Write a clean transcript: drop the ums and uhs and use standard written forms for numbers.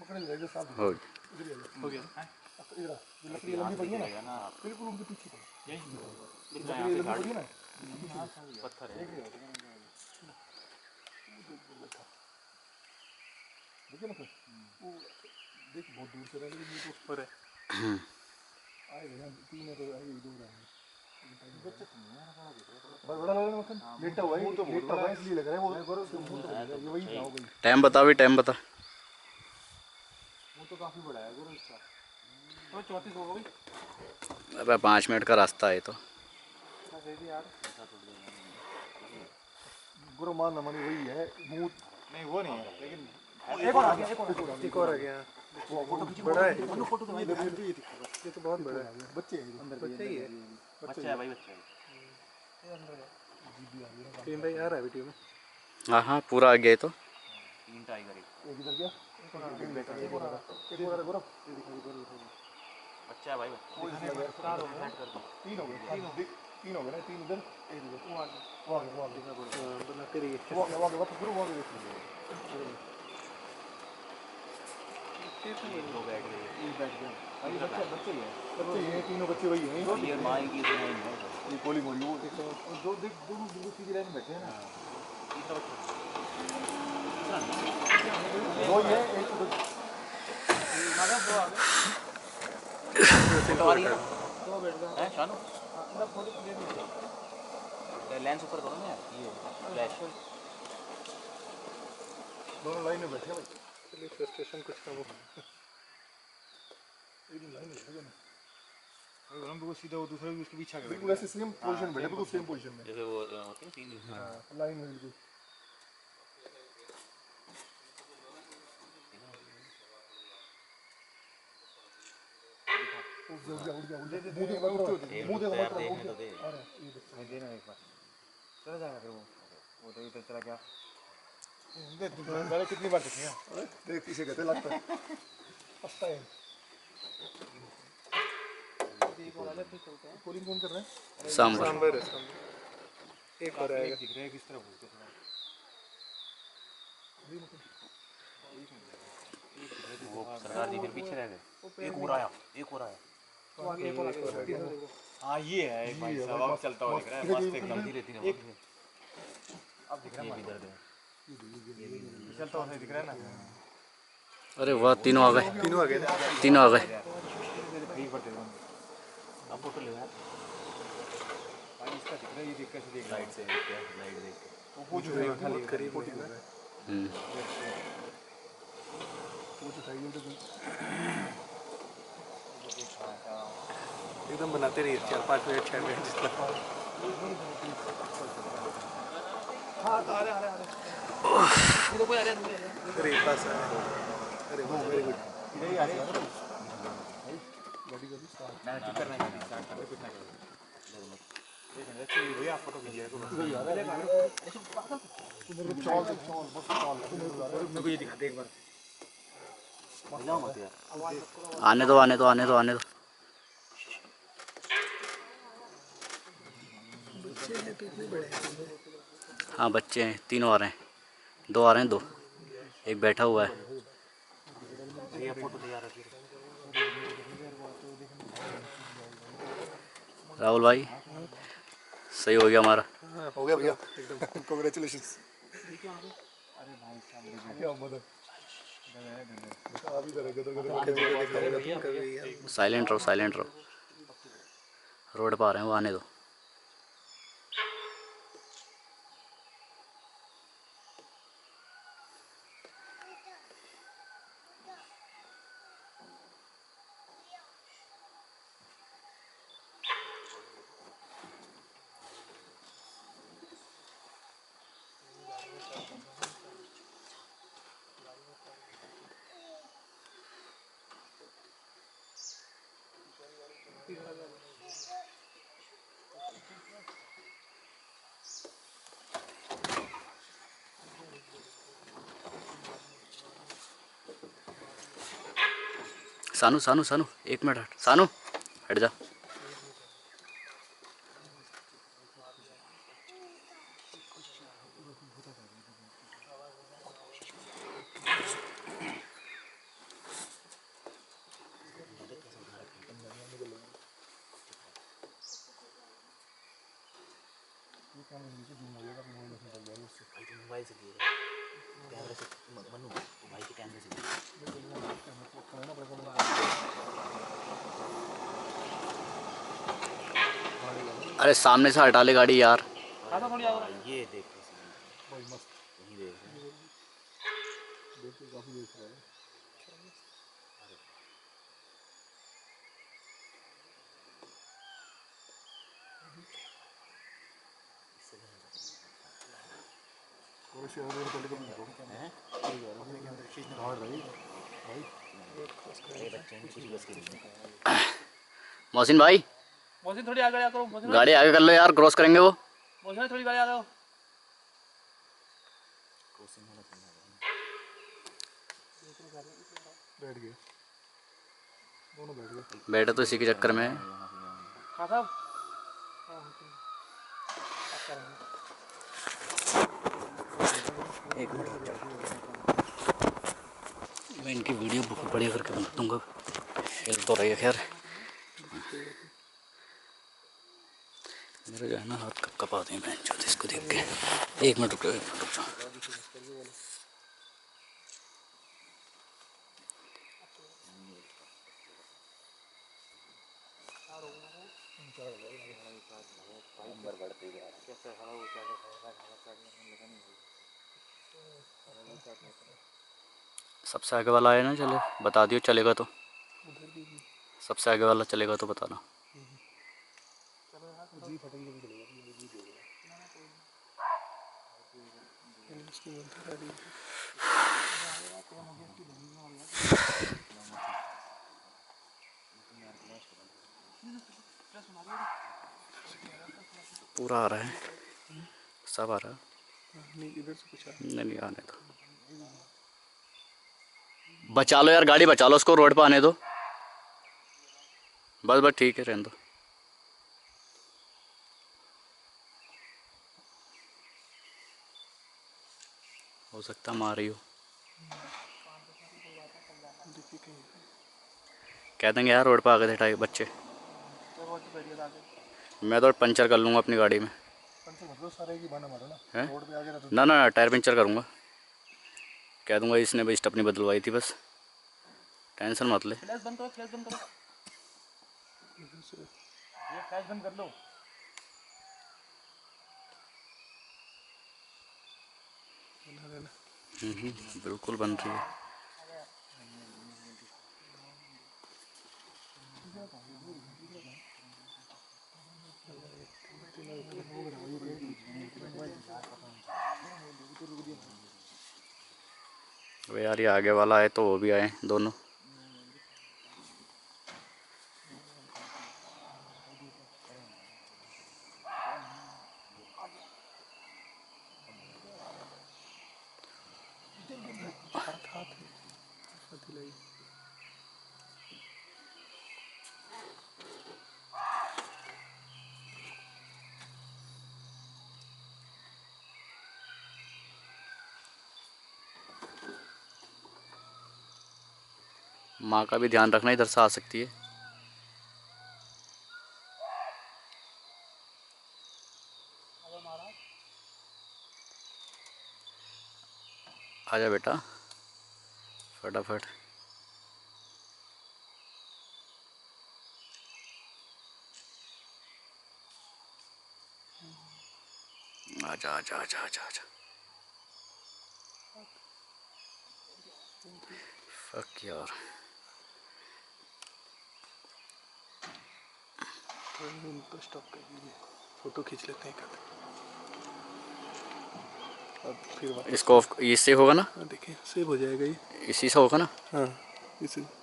हो गया इधर लकड़ी लंबी पड़ी है ना, बिल्कुल उनके पीछे लकड़ी लंबी पड़ी है ना, पत्थर है देखिए ना फिर वो देख बहुत दूर से रह लेकिन ये तो ऊपर है। आएगा यहाँ तीन है तो आएगा दूर आएंगे। बच्चा तो नहीं यार बड़ा लग रहा है मक्खन लेटा हुआ है इसलिए लग रहा है वो ये वही था वही। टाइम बता भी, टाइम बता। वो तो काफी बड़ा है गुरु इसका तो 34 होगा भाई। अबे 5 मिनट का रास्ता है तो यार गुरु मान न मानी वही है मुंह नहीं वो नहीं है लेकिन एक और आ गया एक और आ गया वो बड़ा है फोटो तो भाई ये तो बहुत बड़ा है बच्चे अंदर बच्चे ही है बच्चा है भाई बच्चा है टीम भाई आ रहा है वीडियो में। हाँ हाँ पूरा आ गया है तो 3 टाइगर एक इधर गया एक और गुरु बच्चा है भाई बच्चा तीन हो गए तीन हो गए ना तीन इधर एक इधर वो आगे बना के रही है वो आगे गुरु वो आगे दो बैठ गए बैठ गया बच्चे ही है तीनों बच्चे वही हैं ये माई की तो नहीं है ये कोली मोली वो दो दोनों बिल्कुल सीधी लाइन में बैठे हैं ना तीसरा बच्चा दो ही है एक तो आ रही है तो बैठ गया है शानू लेंस ऊपर करो ना ये फ्लैश दोनों लाइन में बैठे हैं भाई चलिए फ्रस्ट्रेशन कुछ कम हो एक लाइन में बैठे ना और हम लोग सीधा वो दूसरा भी उसके पीछे आ गया बिल्कुल ऐसे सेम पोजीशन बैठे बिल्कुल सेम पोजीशन में जैसे वो होते हैं तीन लाइन में बिल्कुल उड़ गया मुंह दे मत देना एक बार चला जाएगा फिर वो तो इधर चला गया मैंने कितनी बार देखेगा देख पीछे कहते लगता है फर्स्ट टाइम कॉलिंग कौन कर रहा है सांबर एक और आएगा दिख रहा है किस तरह बोलते थोड़ा वो सरदार जी फिर पीछे रह गए एक और आया हाँ ये है एक भाई साहब अब चलता हुआ दिख रहा है मस्त एकदम धीरे धीरे अब दिख रहा है इधर दे चलता हुआ दिख रहा है ना अरे वाह तीनों आ गए तीनों आ गए अब फोटो ले यार भाई इसका दिख रहा है ये देख कैसे देख लाइट से लाइट देख वो जो है खाली करीब फोटो है वो जो चाहिए तो एकदम बनाते रहिए 4-5 मिनट 6 मिनट जितना हाँ आ रहा ये तो कोई आ रहा अरे पास आ अरे वो वेरी गुड इधर ही आ रहा है गाड़ी का स्टार्ट ना टिकर नहीं करना स्टार्ट कर कुछ ना कर देखिए भैया फोटो खींचिए को चल मेरे को ये दिखा दे एक बार मत यार आने दो आने दो आने दो आने दो हाँ बच्चे हैं तीनों आ रहे हैं दो आ रहे हैं दो एक बैठा हुआ है ये फोटो तैयार है राहुल भाई सही हो गया हमारा हो गया भैया एकदम कांग्रेचुलेशंस अरे भाई साहब क्या मदद साइलेंट रहो रोड पर आ रहे हैं वो आने दो सानू सानू सानू एक मिनट हट सानू हट जा मोबाइल से किए कैमरे से मनु भाई के कैमरे से अरे सामने से हटा ले गाड़ी यार। ये देख भाई मस्त वहीं देख देखो काफी देख रहा है। और से आगे पहले कभी देखो हैं अपने कैमरे खींचने बाहर भाई भाई अरे बच्चे ने खुशी बस के लिए मोहसिन भाई मोहसिन थोड़ी आगे आ करो। मोहसिन गाड़ी आगे कर लो यार, क्रॉस करेंगे वो। मोहसिन थोड़ी गाड़ी आ जाओ। कोसिंग होना चाहिए बैठ गए दोनों बैठ गए। बैठे तो इसी के चक्कर में है। हाँ साहब एक मिनट मैं इनकी वीडियो बहुत बढ़िया करके बना दूंगा। खेल तो रही है खैर। मेरा जो है ना हाथ कब कप आते हैं बहन चौथ इसको देख के। एक मिनट रुक जाओ, एक मिनट रुक जाओ। नंबर बढ़ते जा रहा सबसे आगे वाला आया ना, चले बता दियो चलेगा तो। सबसे आगे वाला चलेगा तो बताना। जी फटेंगे भी चलेगा जी देगा इसकी बोलते गाड़ी पूरा आ रहा है, सब आ रहा है। नहीं इधर से कुछ नहीं नहीं आने दो, बचा लो यार गाड़ी, बचा लो उसको, रोड पे आने दो। बस बस ठीक है, रहने दो। हो सकता मार रही हो, कह देंगे यार रोड पे आ गए थे टाइप बच्चे। मैं तो पंचर कर लूँगा अपनी गाड़ी में। मतलब सारे की बहाना मारो ना हैं? रोड पे आ गया तो ना ना ना, टायर पंचर करूँगा, कह दूँगा इसने बस स्टपनी बदलवाई थी, बस टेंशन मत ले। फ्लैश बंद करो, फ्लैश बंद करो, ये फ्लैश बंद कर लो। बिल्कुल बन रही है। अबे यार ये आगे वाला आए तो वो भी आए दोनों। माँ का भी ध्यान रखना, इधर से आ सकती है। आजा बेटा फटाफट। आजा आजा आजा आजा आजा। फक यार, तो स्टॉप कर दीजिए, फोटो खींच लेते हैं कल। अब फिर इसको इससे होगा ना, देखिए सेव हो जाएगा ये, इसी से होगा ना। हाँ इसे